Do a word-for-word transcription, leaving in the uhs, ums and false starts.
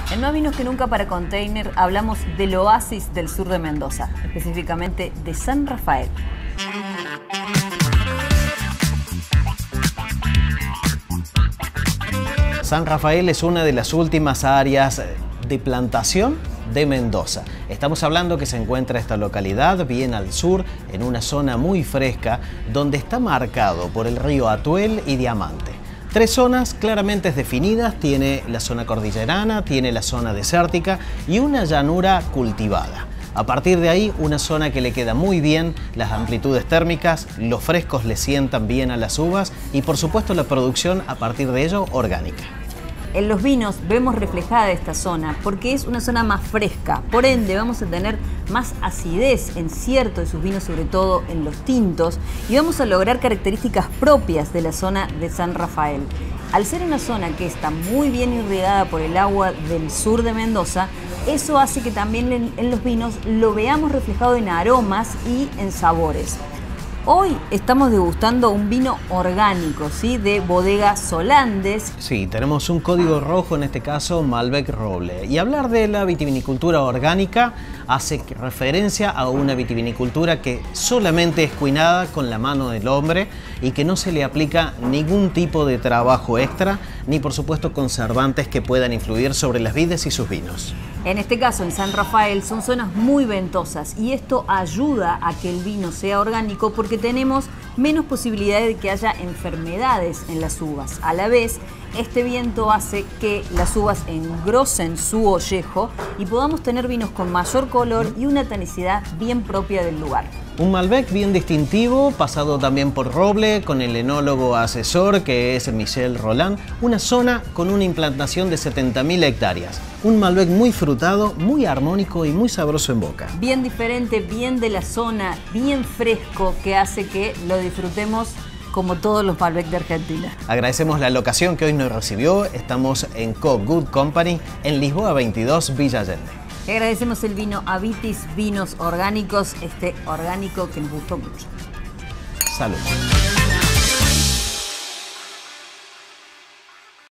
En Más Vinos que Nunca para Container hablamos del oasis del sur de Mendoza, específicamente de San Rafael. San Rafael es una de las últimas áreas de plantación de Mendoza. Estamos hablando que se encuentra esta localidad bien al sur, en una zona muy fresca, donde está marcado por el río Atuel y Diamante. Tres zonas claramente definidas, tiene la zona cordillerana, tiene la zona desértica y una llanura cultivada. A partir de ahí, una zona que le queda muy bien, las amplitudes térmicas, los frescos le sientan bien a las uvas y por supuesto la producción a partir de ello orgánica. En los vinos vemos reflejada esta zona porque es una zona más fresca, por ende vamos a tener más acidez en cierto de sus vinos, sobre todo en los tintos, y vamos a lograr características propias de la zona de San Rafael. Al ser una zona que está muy bien irrigada por el agua del sur de Mendoza, eso hace que también en, en los vinos lo veamos reflejado en aromas y en sabores. Hoy estamos degustando un vino orgánico, ¿sí? De bodega Solandes. Sí, tenemos un código rojo, en este caso Malbec Roble. Y hablar de la vitivinicultura orgánica hace referencia a una vitivinicultura que solamente es cuinada con la mano del hombre y que no se le aplica ningún tipo de trabajo extra, ni por supuesto conservantes que puedan influir sobre las vides y sus vinos. En este caso, en San Rafael, son zonas muy ventosas y esto ayuda a que el vino sea orgánico porque tenemos menos posibilidades de que haya enfermedades en las uvas. A la vez, este viento hace que las uvas engrosen su ollejo y podamos tener vinos con mayor color y una tanicidad bien propia del lugar. Un Malbec bien distintivo, pasado también por roble, con el enólogo asesor que es Michel Roland, una zona con una implantación de setenta mil hectáreas. Un Malbec muy frutado, muy armónico y muy sabroso en boca. Bien diferente, bien de la zona, bien fresco, que hace que lo disfrutemos como todos los Malbec de Argentina. Agradecemos la locación que hoy nos recibió. Estamos en Co Good Company, en Lisboa veintidós, Villa Allende. Le agradecemos el vino Avitis Vinos Orgánicos, este orgánico que nos gustó mucho. Salud.